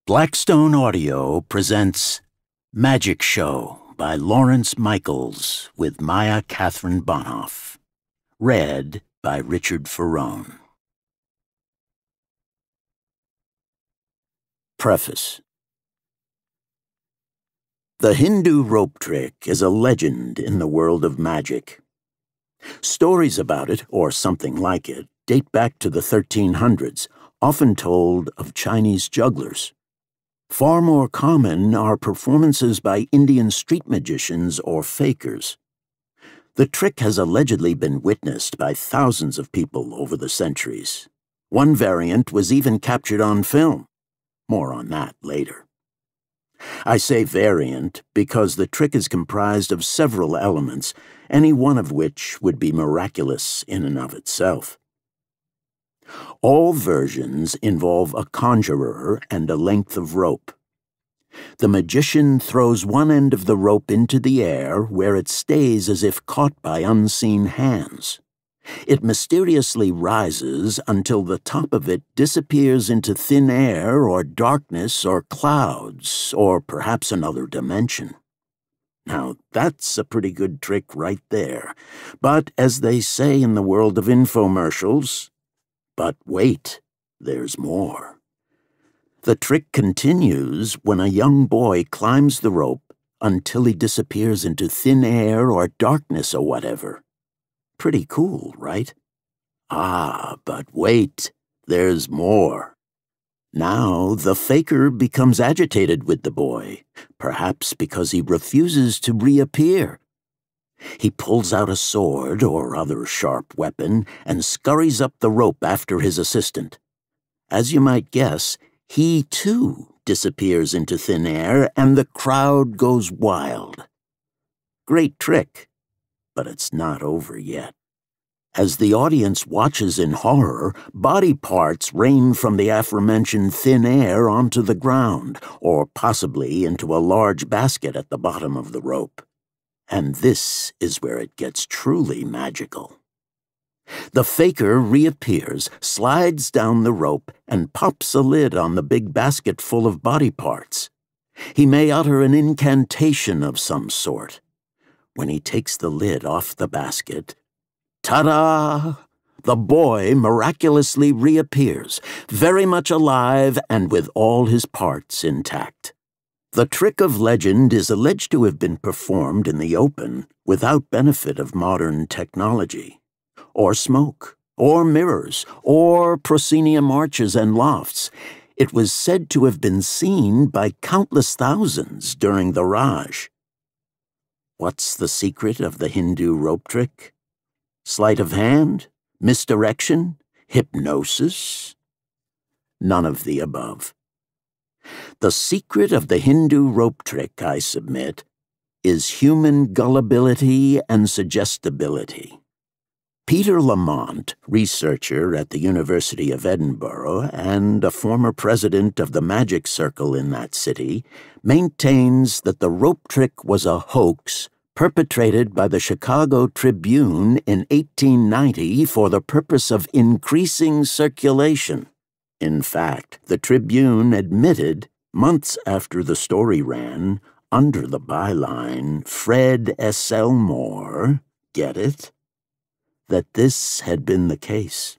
Blackstone Audio presents Magic Show by Lawrence Michaelis with Maya Catherine Bonhoff. Read by Richard Ferrone. Preface. The Hindu rope trick is a legend in the world of magic. Stories about it, or something like it, date back to the 1300s, often told of Chinese jugglers. Far more common are performances by Indian street magicians or fakers. The trick has allegedly been witnessed by thousands of people over the centuries. One variant was even captured on film. More on that later. I say variant because the trick is comprised of several elements, any one of which would be miraculous in and of itself. All versions involve a conjurer and a length of rope. The magician throws one end of the rope into the air where it stays as if caught by unseen hands. It mysteriously rises until the top of it disappears into thin air or darkness or clouds or perhaps another dimension. Now, that's a pretty good trick right there. But as they say in the world of infomercials, but wait, there's more. The trick continues when a young boy climbs the rope until he disappears into thin air or darkness or whatever. Pretty cool, right? Ah, but wait, there's more. Now the faker becomes agitated with the boy, perhaps because he refuses to reappear. He pulls out a sword or other sharp weapon and scurries up the rope after his assistant. As you might guess, he too disappears into thin air and the crowd goes wild. Great trick, but it's not over yet. As the audience watches in horror, body parts rain from the aforementioned thin air onto the ground, or possibly into a large basket at the bottom of the rope. And this is where it gets truly magical. The faker reappears, slides down the rope, and pops a lid on the big basket full of body parts. He may utter an incantation of some sort. When he takes the lid off the basket, ta-da! The boy miraculously reappears, very much alive and with all his parts intact. The trick of legend is alleged to have been performed in the open without benefit of modern technology, or smoke, or mirrors, or proscenium arches and lofts. It was said to have been seen by countless thousands during the Raj. What's the secret of the Hindu rope trick? Sleight of hand? Misdirection? Hypnosis? None of the above. The secret of the Hindu rope trick, I submit, is human gullibility and suggestibility. Peter Lamont, researcher at the University of Edinburgh and a former president of the magic circle in that city, maintains that the rope trick was a hoax perpetrated by the Chicago Tribune in 1890 for the purpose of increasing circulation. In fact, the Tribune admitted, months after the story ran, under the byline, Fred S. Elmore, get it? That this had been the case.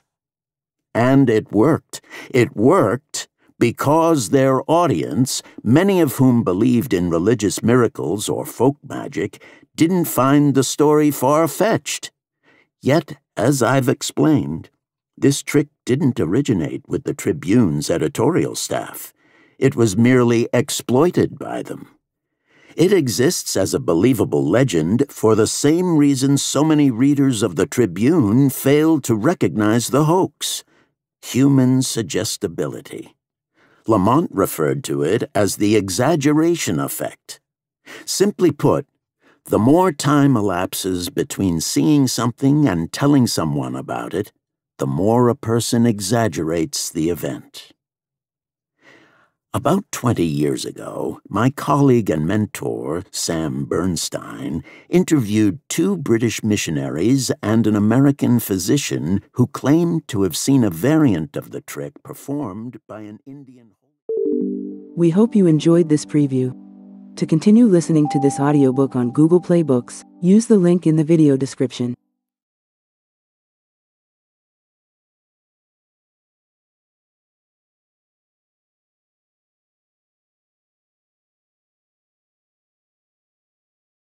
And it worked. It worked because their audience, many of whom believed in religious miracles or folk magic, didn't find the story far-fetched. Yet, as I've explained, this trick didn't originate with the Tribune's editorial staff. It was merely exploited by them. It exists as a believable legend for the same reason so many readers of the Tribune failed to recognize the hoax: human suggestibility. Lamont referred to it as the exaggeration effect. Simply put, the more time elapses between seeing something and telling someone about it, the more a person exaggerates the event. About 20 years ago, my colleague and mentor, Sam Bernstein, interviewed two British missionaries and an American physician who claimed to have seen a variant of the trick performed by an Indian. We hope you enjoyed this preview. To continue listening to this audiobook on Google Play Books, use the link in the video description.